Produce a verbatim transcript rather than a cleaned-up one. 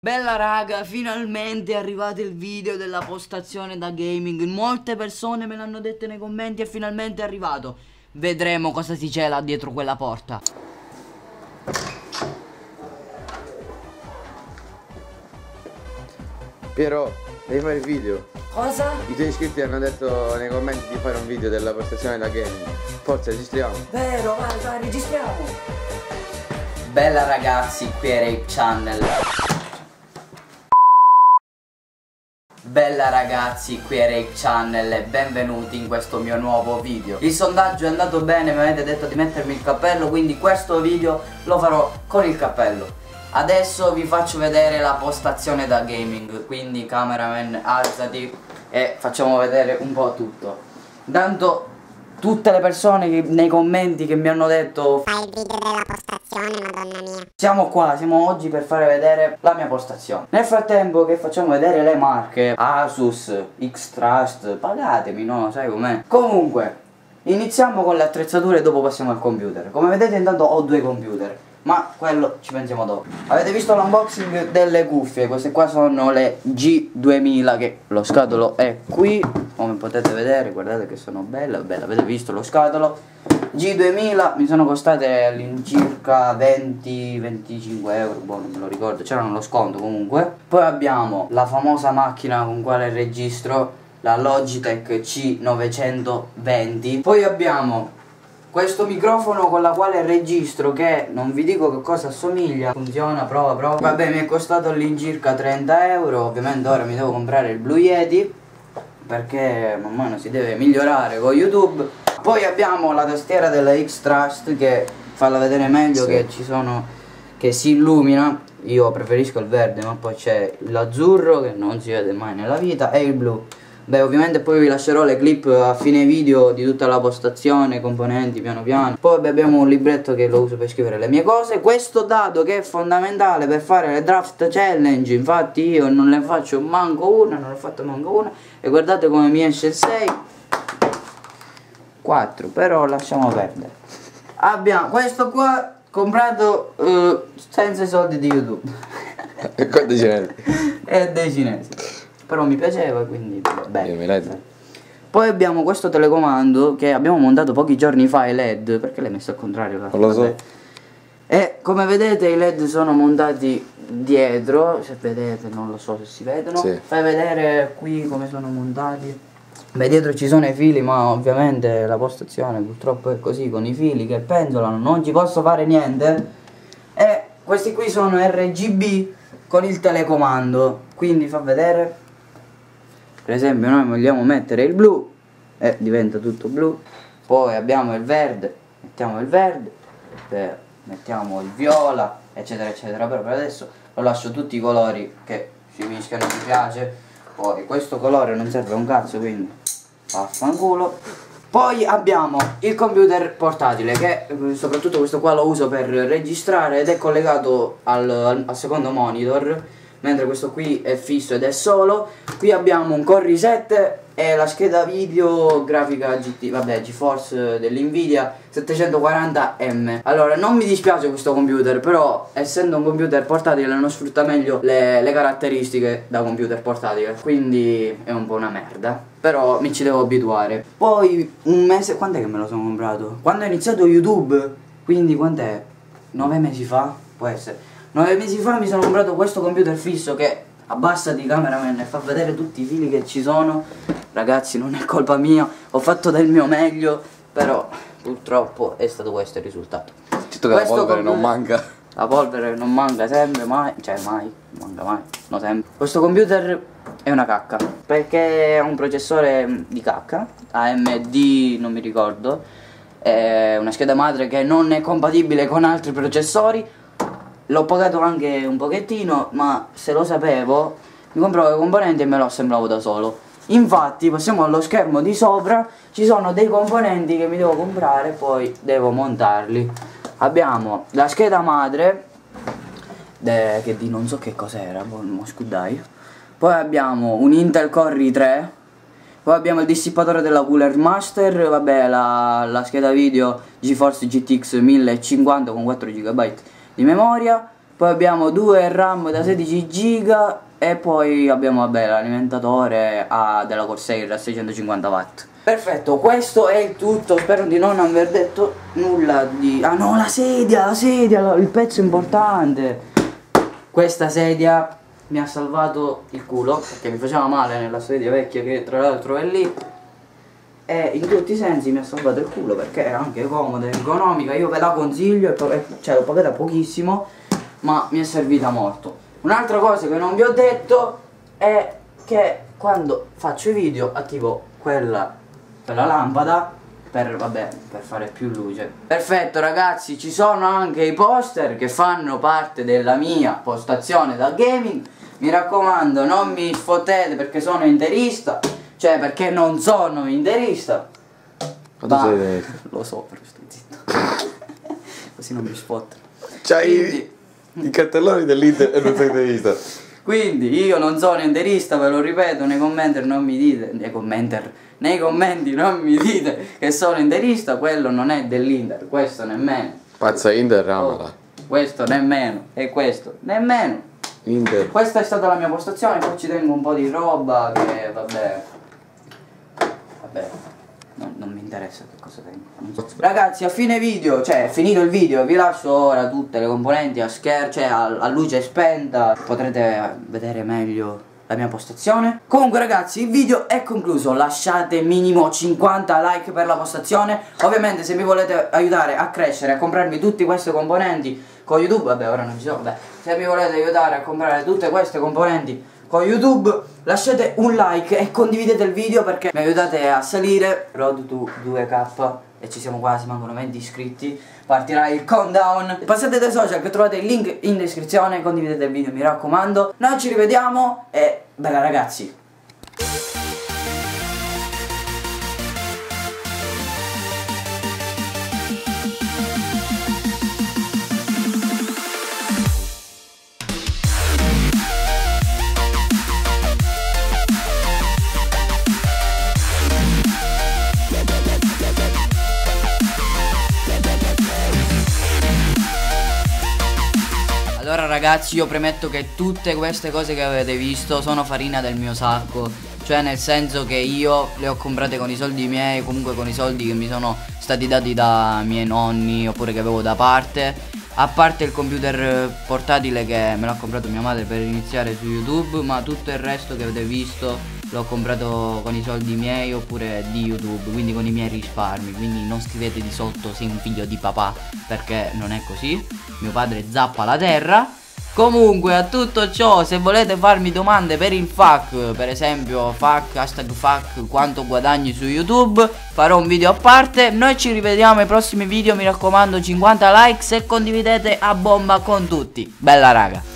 Bella raga, finalmente è arrivato il video della postazione da gaming. Molte persone me l'hanno detto nei commenti e finalmente è arrivato. Vedremo cosa si cela dietro quella porta. Piero, devi fare il video. Cosa? I tuoi iscritti hanno detto nei commenti di fare un video della postazione da gaming. Forza, registriamo. Vero, vai, vai, registriamo. Bella ragazzi, qui è Rape Channel. Bella ragazzi, qui è Rape Channel e benvenuti in questo mio nuovo video. Il sondaggio è andato bene, mi avete detto di mettermi il cappello, quindi questo video lo farò con il cappello. Adesso vi faccio vedere la postazione da gaming, quindi cameraman alzati e facciamo vedere un po' tutto. Intanto tutte le persone che, nei commenti che mi hanno detto fai il video della postazione, madonna mia. siamo qua, siamo oggi per fare vedere la mia postazione. Nel frattempo che facciamo vedere le marche Asus, X-Trust, pagatemi, no? Sai com'è? Comunque, iniziamo con le attrezzature e dopo passiamo al computer. Come vedete intanto ho due computer, ma quello ci pensiamo dopo. Avete visto l'unboxing delle cuffie? Queste qua sono le G duemila, che lo scatolo è qui, come potete vedere, guardate che sono belle, belle, avete visto lo scatolo? G duemila mi sono costate all'incirca venti venticinque euro, boh, non me lo ricordo, c'erano lo sconto comunque. Poi abbiamo la famosa macchina con quale registro, la Logitech C novecentoventi. Poi abbiamo questo microfono con la quale registro, che non vi dico che cosa assomiglia. Funziona, prova, prova. Vabbè, mi è costato all'incirca trenta euro. Ovviamente ora mi devo comprare il Blue Yeti, perché man mano si deve migliorare con YouTube. Poi abbiamo la tastiera della X-Trust, che farla vedere meglio, sì, che ci sono, che si illumina. Io preferisco il verde, ma poi c'è l'azzurro che non si vede mai nella vita, e il blu. Beh, ovviamente poi vi lascerò le clip a fine video di tutta la postazione, componenti piano piano. Poi beh, abbiamo un libretto che lo uso per scrivere le mie cose. Questo dado che è fondamentale per fare le draft challenge, infatti io non ne faccio manco una, non ho fatto manco una. E guardate come mi esce il sei. quattro, però lasciamo perdere. Abbiamo questo qua comprato uh, senza i soldi di YouTube. Quanti cinesi? È dei cinesi. Però mi piaceva, quindi bene. Io Poi abbiamo questo telecomando che abbiamo montato pochi giorni fa, i L E D. Perché l'hai messo al contrario? Non lo so. E come vedete i L E D sono montati dietro. Se vedete, non lo so se si vedono, sì. Fai vedere qui come sono montati. Beh, dietro ci sono i fili, ma ovviamente la postazione purtroppo è così, con i fili che pendolano, non ci posso fare niente. E questi qui sono R G B con il telecomando, quindi fa vedere. Per esempio noi vogliamo mettere il blu e diventa tutto blu. Poi abbiamo il verde, mettiamo il verde, per, mettiamo il viola, eccetera eccetera. Però per adesso lo lascio tutti i colori che si mischiano, mi piace. Poi questo colore non serve un cazzo, quindi vaffanculo. Poi abbiamo il computer portatile, che soprattutto questo qua lo uso per registrare ed è collegato al, al, al secondo monitor, mentre questo qui è fisso ed è solo. Qui abbiamo un Core i sette e la scheda video grafica G T, vabbè, GeForce dell'Nvidia settecentoquaranta M. Allora, non mi dispiace questo computer, però essendo un computer portatile non sfrutta meglio le, le caratteristiche da computer portatile, quindi è un po' una merda, però mi ci devo abituare. Poi un mese, quando è che me lo sono comprato? Quando ho iniziato YouTube, quindi quant'è? nove mesi fa? Può essere. nove mesi fa mi sono comprato questo computer fisso che, abbassati cameraman e fa vedere tutti i fili che ci sono. Ragazzi, non è colpa mia, ho fatto del mio meglio, però purtroppo è stato questo il risultato. Certo che la polvere non manca. La polvere non manca sempre, mai, cioè mai, non manca mai, no sempre. Questo computer è una cacca, perché ha un processore di cacca, A M D non mi ricordo, è una scheda madre che non è compatibile con altri processori. L'ho pagato anche un pochettino, ma se lo sapevo mi compravo i componenti e me lo assemblavo da solo. Infatti passiamo allo schermo di sopra, ci sono dei componenti che mi devo comprare e poi devo montarli. Abbiamo la scheda madre, che di non so che cos'era, non scudai. Poi abbiamo un Intel Core i tre. Poi abbiamo il dissipatore della Cooler Master, vabbè, la, la scheda video GeForce G T X mille cinquanta con quattro giga di memoria. Poi abbiamo due RAM da sedici giga e poi abbiamo vabbè l'alimentatore a, della Corsair a seicentocinquanta watt. Perfetto, questo è il tutto, spero di non aver detto nulla di... Ah no, la sedia, la sedia, il pezzo importante. Questa sedia mi ha salvato il culo, perché mi faceva male nella sedia vecchia che tra l'altro è lì. E in tutti i sensi mi ha salvato il culo, perché è anche comoda, è economica, io ve la consiglio, cioè l'ho pagata pochissimo, ma mi è servita molto. Un'altra cosa che non vi ho detto è che quando faccio i video attivo quella... per la lampada per vabbè per fare più luce. Perfetto ragazzi, ci sono anche i poster che fanno parte della mia postazione da gaming. Mi raccomando, non mi sfottete perché sono interista, cioè perché non sono interista. Ma lo so, però sto zitto. Così non mi sfottano. C'hai i cartelloni dell'Inter e non sei interista. Quindi io non sono interista, ve lo ripeto, nei commenter non mi dite, nei commenter, nei commenti non mi dite che sono interista, quello non è dell'Inter, questo nemmeno. Pazza Inter, amala. Oh, questo nemmeno, e questo nemmeno. Inter. Questa è stata la mia postazione, poi ci tengo un po' di roba che vabbè, vabbè, non, non mi interessa che cosa tengo. Ragazzi, a fine video, cioè finito il video, vi lascio ora tutte le componenti a schermo, cioè a, a luce spenta, potrete vedere meglio la mia postazione. Comunque ragazzi, il video è concluso, lasciate minimo cinquanta like per la postazione. Ovviamente se mi volete aiutare a crescere, a comprarmi tutte queste componenti con YouTube, vabbè ora non ci sono, vabbè, se mi volete aiutare a comprare tutte queste componenti con YouTube, lasciate un like e condividete il video perché mi aiutate a salire Road to due K e ci siamo quasi, mancano venti iscritti, partirà il countdown. Passate dai social che trovate il link in descrizione, condividete il video mi raccomando. Noi ci rivediamo e bella ragazzi. Allora ragazzi, io premetto che tutte queste cose che avete visto sono farina del mio sacco, cioè nel senso che io le ho comprate con i soldi miei, comunque con i soldi che mi sono stati dati da miei nonni oppure che avevo da parte, a parte il computer portatile che me l'ha comprato mia madre per iniziare su YouTube, ma tutto il resto che avete visto l'ho comprato con i soldi miei oppure di YouTube, quindi con i miei risparmi. Quindi non scrivete di sotto sei un figlio di papà, perché non è così, mio padre zappa la terra. Comunque a tutto ciò, se volete farmi domande per il F A Q, per esempio F A Q, hashtag F A Q quanto guadagni su YouTube, farò un video a parte. Noi ci rivediamo ai prossimi video, mi raccomando cinquanta likes e condividete a bomba con tutti. Bella raga.